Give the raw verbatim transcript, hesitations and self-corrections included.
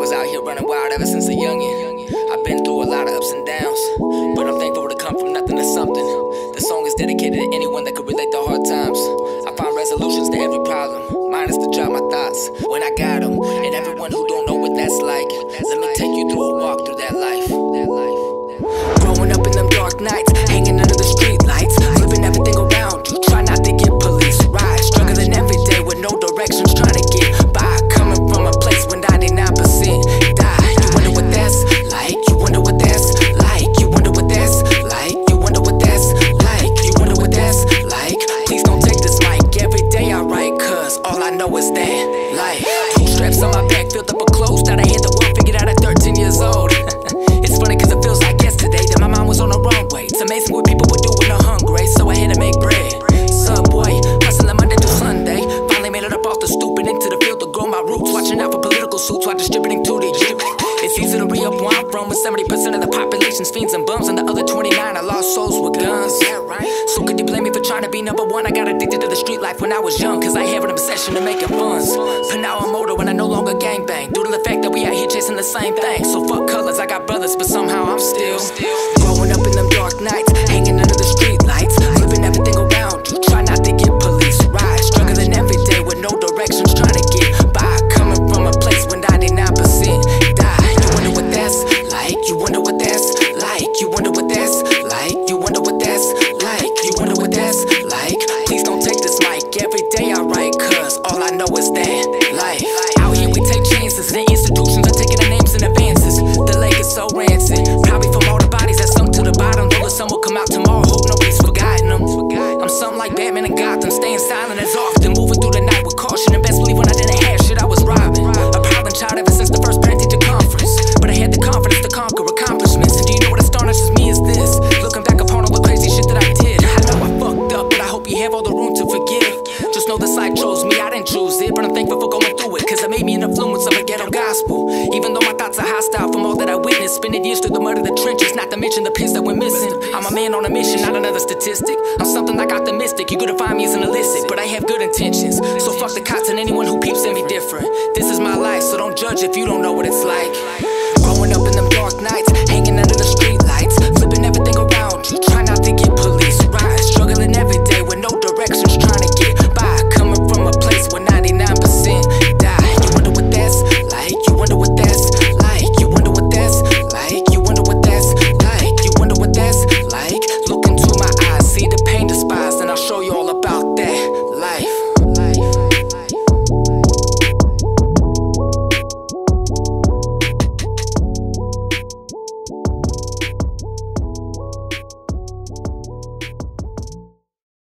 was out here running wild ever since a youngin'. I've been through a lot of ups and downs, but I'm thankful to come from nothing to something. This song is dedicated to anyone that could relate to hard times. I find resolutions to every problem. Mine is to drop my thoughts when I got them. And everyone who don't know what that's like, let me take you through a walk through that life. Growing up in them dark nights, hanging under the street lights, flipping everything around you, try not to get police right. Struggling every day with no directions, trying to get by. Coming from a place where ninety-nine percent die. You wonder what that's like, you wonder what that's like, you wonder what that's like, you wonder what that's like, you wonder what that's like. Please don't take this mic every day I write, cause all I know is that life. Two straps on my back, filled up with clothes that I had to work, figured out at thirteen years old. It's funny cause it feels like yesterday that my mind was on the wrong way. It's amazing what people would do when they're hungry, so I had to make bread. Subway, hustling Monday to Sunday. Finally made it up off the stoop and into the field to grow my roots. Watching out for political suits while distributing to the youth. It's easy to re-up where I'm from, with seventy percent of the population's fiends and bums, and the other twenty-nine are lost souls with guns. So could you blame me for trying to be number one? I got addicted to the street life when I was young, cause I have an obsession to making funds. But now I'm older and I no longer gangbang, due to the fact that we out here chasing the same thing. So fuck colors, I got brothers, but somehow I'm still growing up in them dark nights, hanging under the street lights, flipping everything around you, try not to get police right. Struggling every day with no directions, trying to get by. Coming from a place where ninety-nine percent die. You wonder what that's like, you wonder what that's like, you wonder what that's like, you wonder what that's like, you wonder what that's like. Please don't take this mic every day I write, cause all I know is that life. Out here we take chances, the institutions are taking our names in advances. The lake is so rancid, probably from all the bodies that sunk to the bottom. Though the sun will come out tomorrow, hope nobody's forgotten them. I'm something like Batman and Gotham, staying silent as often, moving through the night with caution. And best believe when I didn't have shit, I was robbing. A problem child ever since the first parent-teacher conference, but I had the confidence to conquer accomplishments. And do you know what astonishes me is this? Looking back upon all the crazy shit that I did, I know I fucked up, but I hope you have all the room to forgive. Just know this life chose me, I didn't choose it, but I'm thankful for going through it, cause it made me an influence of a ghetto gospel. Even though my thoughts are hostile from all that I witnessed, spending years through the mud of the trenches, not to mention the pins that went missing. I'm a man on a mission, not another statistic. I'm something like optimistic, you gonna find me as an illicit, but I have good intentions. So fuck the cops and anyone who peeps at me different. This is my life, so don't judge if you don't know what it's like. Growing up in them dark nights, hanging